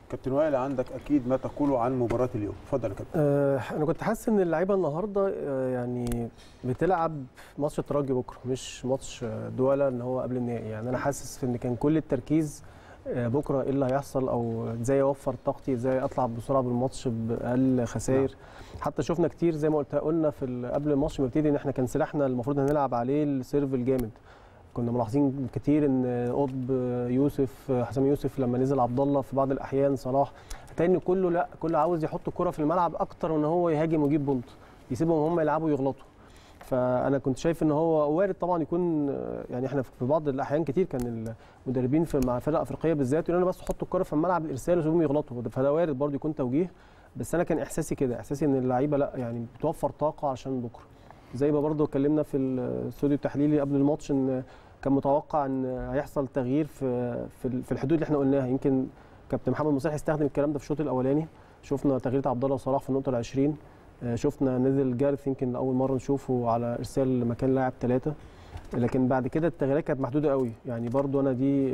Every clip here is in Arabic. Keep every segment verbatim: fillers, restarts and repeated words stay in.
كابتن وائل عندك اكيد ما تقوله عن مباراه اليوم، اتفضل يا كابتن. أه انا كنت حاسس ان اللعيبه النهارده أه يعني بتلعب ماتش الترجي بكره، مش ماتش دولة ان هو قبل النهائي. يعني انا حاسس ان كان كل التركيز بكره ايه اللي هيحصل، او ازاي اوفر طاقتي، ازاي اطلع بسرعه بالماتش باقل خسائر. حتى شفنا كتير زي ما قلت قلنا في قبل الماتش ما يبتدي ان احنا كان سلاحنا المفروض هنلعب عليه السيرف الجامد. كنا ملاحظين كتير ان قطب، يوسف، حسام يوسف لما نزل، عبد الله في بعض الاحيان، صلاح، هتلاقي ان كله لا كله عاوز يحط الكره في الملعب اكتر من ان هو يهاجم ويجيب بونت، يسيبهم هم يلعبوا ويغلطوا. فانا كنت شايف ان هو وارد طبعا يكون، يعني احنا في بعض الاحيان كتير كان المدربين في مع فرق افريقيه بالذات يقولوا لنا بس حطوا الكره في الملعب الارسال وسيبهم يغلطوا، فده وارد برضه يكون توجيه. بس انا كان احساسي كده، احساسي ان اللعيبه لا يعني بتوفر طاقه عشان بكره. زي ما برضه اتكلمنا في الاستوديو التحليلي قبل الماتش ان كان متوقع ان هيحصل تغيير في في الحدود اللي احنا قلناها. يمكن كابتن محمد مصلح استخدم الكلام ده في الشوط الاولاني، شفنا تغيير عبد الله وصلاح في النقطه العشرين، شفنا نزل جارث يمكن اول مره نشوفه على ارسال مكان لاعب ثلاثه، لكن بعد كده التغييرات كانت محدوده قوي. يعني برضو انا دي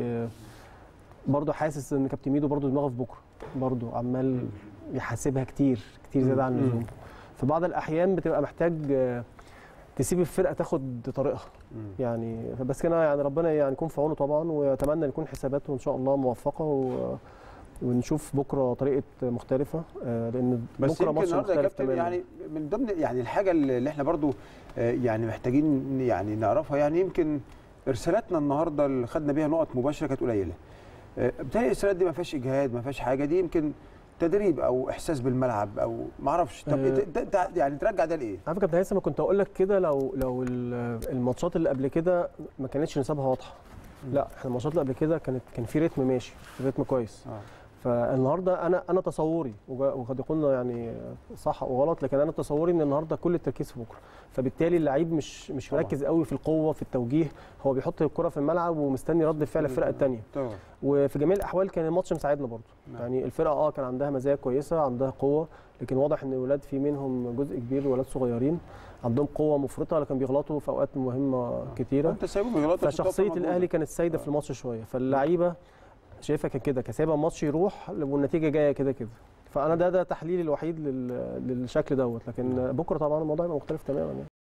برضو حاسس ان كابتن ميدو برضو دماغه في بكره، برضو عمال يحاسبها كتير كتير زياده عن اللزوم. في بعض الاحيان بتبقى محتاج تسيب الفرقه تاخد طريقها يعني. بس كده يعني ربنا يعني يكون في عونه طبعا، واتمنى ان يكون حساباته ان شاء الله موفقه و ونشوف بكره طريقه مختلفه، لان بكره ماتش مختلف تماما. يعني من ضمن يعني الحاجه اللي احنا برضو يعني محتاجين يعني نعرفها، يعني يمكن ارسالاتنا النهارده اللي خدنا بيها نقط مباشره كانت قليله. بتهيألي الارسالات دي ما فيهاش اجهاد، ما فيهاش حاجه، دي يمكن تدريب او احساس بالملعب او ما اعرفش. طب أه يعني ترجع ده لايه؟ على فكره كابتن هيثم كنت اقول لك كده، لو لو الماتشات اللي قبل كده ما كانتش نسبها واضحه. لا احنا الماتشات اللي قبل كده كانت كان في رتم ماشي، رتم كويس. آه. فالنهارده انا انا تصوري، وقد يكون يعني صح او غلط، لكن انا تصوري ان النهارده كل التركيز في بكره، فبالتالي اللعيب مش مش مركز قوي في القوه في التوجيه، هو بيحط الكره في الملعب ومستني رد فعل الفرقه الثانيه. وفي جميع الاحوال كان الماتش مساعدنا برضه. يعني الفرقه اه كان عندها مزايا كويسه، عندها قوه، لكن واضح ان الاولاد في منهم جزء كبير ولاد صغيرين عندهم قوه مفرطه، لكن بيغلطوا في اوقات مهمه كتيره. انت سايبهم يغلطوا، فشخصيه الاهلي كانت سايده في الماتش شويه، فاللعيبه شايفها كان كده كسابه الماتش يروح والنتيجه جايه كده كده. فانا ده ده تحليلي الوحيد للشكل دوت، لكن بكره طبعا الموضوع هيبقى مختلف تماما يعني.